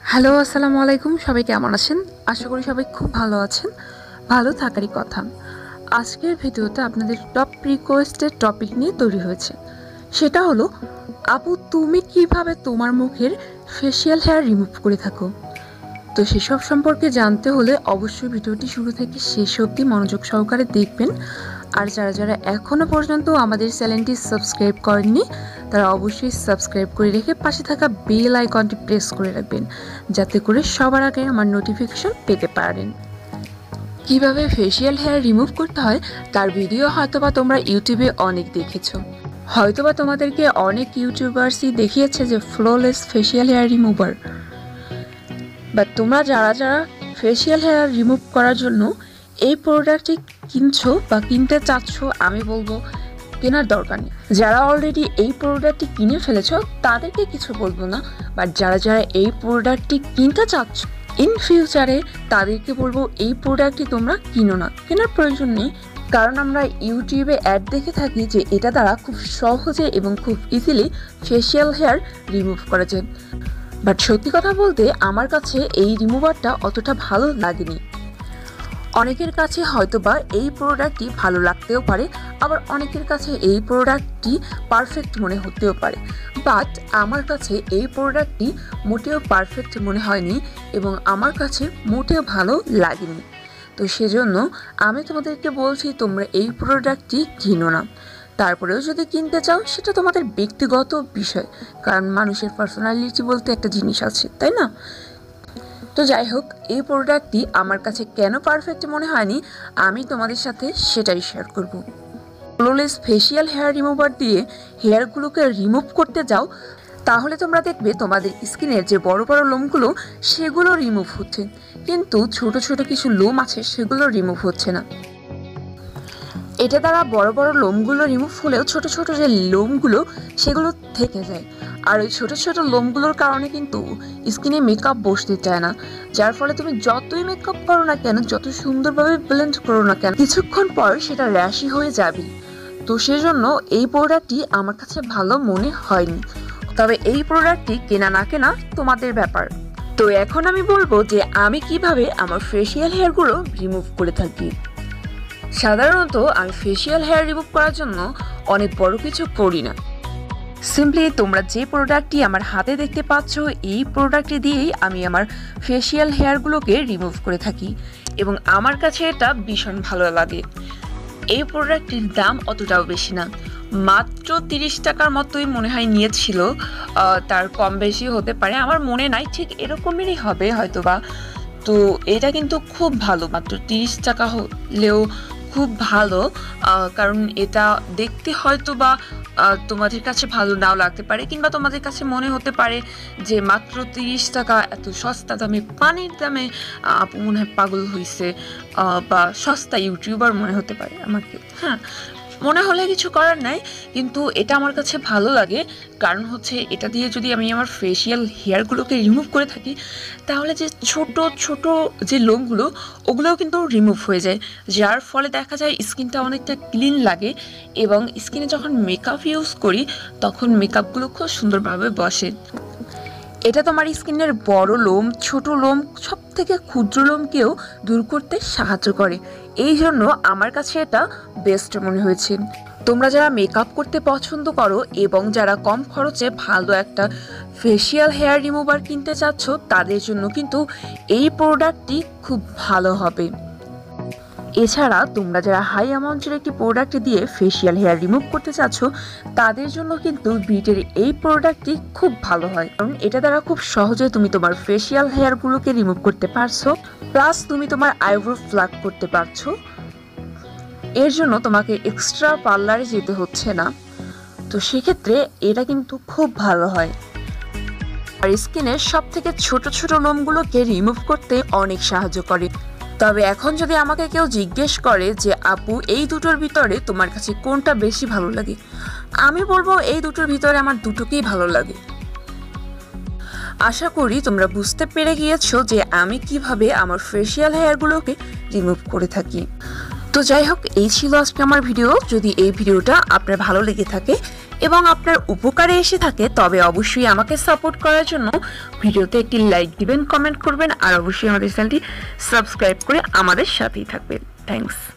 Hello, আসসালামু আলাইকুম। সবাই কেমন আছেন? আশা করি সবাই খুব ভালো আছেন। ভালো থাকারই কথা। আজকের ভিডিওটা আপনাদের টপ রিকোয়েস্টেড টপিক নিয়ে তৈরি হয়েছে। সেটা হলো, আপু তুমি কিভাবে তোমার মুখের ফেসিয়াল হেয়ার রিমুভ করে থাকো? তো সেসব সম্পর্কে জানতে হলে অবশ্যই ভিডিওটি শুরু থেকে শেষ অবধি মনোযোগ সহকারে দেখবেন। আর যারা যারা এখনও পর্যন্ত আমাদের চ্যানেলটি সাবস্ক্রাইব করেননি তারা অবশ্যই সাবস্ক্রাইব করে রেখে পাশে থাকা বেল আইকনটি প্রেস করে রাখবেন, যাতে করে সবার আগে আমার নোটিফিকেশন পেতে পারেন। কিভাবে ফেসিয়াল হেয়ার রিমুভ করতে হয় তার ভিডিও হয়তোবা তোমরা ইউটিউবে অনেক দেখেছো। হয়তোবা তোমাদেরকে অনেক ইউটিউবার্সই দেখিয়েছে যে flawless facial hair remover. But তোমরা যারা যারা ফেসিয়াল হেয়ার রিমুভ করার জন্য এই প্রোডাক্টটি কিনছো বা কিনতে চাচ্ছ, আমি বলবো কেনার দরকার নেই। যারা অলরেডি এই প্রোডাক্টটি কিনে ফেলেছ তাদেরকে কিছু বলবো না, বাট যারা যারা এই প্রোডাক্টটি কিনতে চাচ্ছ ইন ফিউচারে তাদেরকে বলবো এই প্রোডাক্টটি তোমরা কিনো না, কেনার প্রয়োজন নেই। কারণ আমরা ইউটিউবে অ্যাড দেখে থাকি যে এটা দ্বারা খুব সহজে এবং খুব ইজিলি ফেসিয়াল হেয়ার রিমুভ করা যায়। বাট সত্যি কথা বলতে আমার কাছে এই রিমুভারটা অতটা ভালো লাগেনি। অনেকের কাছে হয়তোবা এই প্রোডাক্টটি ভালো লাগতেও পারে, আবার অনেকের কাছে এই প্রোডাক্টটি পারফেক্ট মনে হতেও পারে। বাট আমার কাছে এই প্রোডাক্টটি মোটেও পারফেক্ট মনে হয়নি এবং আমার কাছে মোটেও ভালো লাগেনি। তো সেজন্য আমি তোমাদেরকে বলছি তোমরা এই প্রোডাক্টটি কিনো না। তারপরেও যদি কিনতে চাও সেটা তোমাদের ব্যক্তিগত বিষয়, কারণ মানুষের পার্সোনালিটি বলতে একটা জিনিস আছে, তাই না? তো যাই হোক, এই প্রোডাক্টটি আমার কাছে কেন পারফেক্ট মনে হয়নি আমি তোমাদের সাথে সেটাই শেয়ার করব। ফ্লোলেস ফেসিয়াল হেয়ার রিমুভার দিয়ে হেয়ারগুলোকে রিমুভ করতে যাও, তাহলে তোমরা দেখবে তোমাদের স্কিনের যে বড় বড় লোমগুলো সেগুলো রিমুভ হচ্ছে, কিন্তু ছোট ছোট কিছু লোম আছে সেগুলো রিমুভ হচ্ছে না। এটা দ্বারা বড় বড় লোমগুলো রিমুভ হলেও ছোট ছোট যে লোমগুলো সেগুলো থেকে যায়। আর ওই ছোট ছোট লোমগুলোর কারণে কিন্তু স্কিনে মেকআপ বসতে চায় না, যার ফলে তুমি যতই মেকআপ করো না কেন, যত সুন্দরভাবে ব্লেন্ড করো না কেন, কিছুক্ষণ পর সেটা র্যাশি হয়ে যাবে। তো সেজন্য এই প্রোডাক্টটি আমার কাছে ভালো মনে হয়নি। তবে এই প্রোডাক্টটি কেনা না কেনা তোমাদের ব্যাপার। তো এখন আমি বলবো যে আমি কিভাবে আমার ফেসিয়াল হেয়ারগুলো রিমুভ করে থাকি। সাধারণত আমি ফেসিয়াল হেয়ার রিমুভ করার জন্য অনেক বড় কিছু করি না। সিম্পলি তোমরা যে প্রোডাক্টটি আমার হাতে দেখতে পাচ্ছ এই প্রোডাক্টটি দিয়েই আমি আমার ফেসিয়াল হেয়ারগুলোকে রিমুভ করে থাকি এবং আমার কাছে এটা ভীষণ ভালো লাগে। এই প্রোডাক্টটির দাম অতটাও বেশি না, মাত্র 30 টাকার মতোই মনে হয় নিয়েছিল, তার কম বেশি হতে পারে, আমার মনে নাই, ঠিক এরকমেরই হবে হয়তোবা। তো এটা কিন্তু খুব ভালো, মাত্র 30 টাকা হলেও খুব ভালো। কারণ এটা দেখতে হয়তো বা তোমাদের কাছে ভালো নাও লাগতে পারে, কিংবা তোমাদের কাছে মনে হতে পারে যে মাত্র 30 টাকা, এত সস্তা দামে, পানির দামে আপু মনে হয় পাগল হয়েছে, বা সস্তা ইউটিউবার মনে হতে পারে আমাকে। হ্যাঁ, মনে হলে কিছু করার নাই, কিন্তু এটা আমার কাছে ভালো লাগে। কারণ হচ্ছে এটা দিয়ে যদি আমি আমার ফেসিয়াল হেয়ারগুলোকে রিমুভ করে থাকি তাহলে যে ছোট ছোট যে লোমগুলো ওগুলোও কিন্তু রিমুভ হয়ে যায়, যার ফলে দেখা যায় স্কিনটা অনেকটা ক্লিন লাগে এবং স্কিনে যখন মেকআপ ইউজ করি তখন মেকআপগুলো খুব সুন্দরভাবে বসে। এটা তোমার স্কিনের বড় লোম, ছোট লোম, সব থেকে ক্ষুদ্র লোমকেও দূর করতে সাহায্য করে। এই জন্য আমার কাছে এটা বেস্ট মনে হয়েছে। তোমরা যারা মেকআপ করতে পছন্দ করো এবং যারা কম খরচে ভালো একটা ফেসিয়াল হেয়ার রিমুভার কিনতে চাচ্ছ তাদের জন্য কিন্তু এই প্রোডাক্টটি খুব ভালো হবে। এছাড়া তোমরা যারা হাই অ্যামাউন্টের একটি প্রোডাক্ট দিয়ে ফেসিয়াল হেয়ার রিমুভ করতে চাচ্ছ তাদের জন্য কিন্তু ব্রিটের এই প্রোডাক্টটি খুব ভালো হয়, কারণ এটা দ্বারা খুব সহজে তুমি তোমার ফেসিয়াল হেয়ারগুলোকে রিমুভ করতে পারছো, প্লাস তুমি তোমার আইব্রো প্লাক করতে পারছো। এর জন্য তোমাকে এক্সট্রা পার্লারে যেতে হচ্ছে না। তো সেক্ষেত্রে এটা কিন্তু খুব ভালো হয় আর স্কিনের সব থেকে ছোট ছোট লোমগুলোকে রিমুভ করতে অনেক সাহায্য করে। তবে এখন যদি আমাকে কেউ জিজ্ঞেস করে যে আপু এই দুটোর ভিতরে তোমার কাছে কোনটা বেশি ভালো লাগে, আমি বলবো এই দুটোর ভিতরে আমার দুটোকেই ভালো লাগে। আশা করি তোমরা বুঝতে পেরে গিয়েছো যে আমি কিভাবে আমার ফেসিয়াল হেয়ারগুলোকে রিমুভ করে থাকি। তো যাই হোক, এই ছিল আজকে আমার ভিডিও। যদি এই ভিডিওটা আপনার ভালো লেগে থাকে এবং আপনার উপকারে এসে থাকে তবে অবশ্যই আমাকে সাপোর্ট করার জন্য ভিডিওতে একটি লাইক দিবেন, কমেন্ট করবেন আর অবশ্যই আমাদের চ্যানেলটি সাবস্ক্রাইব করে আমাদের সাথেই থাকবেন। থ্যাঙ্কস।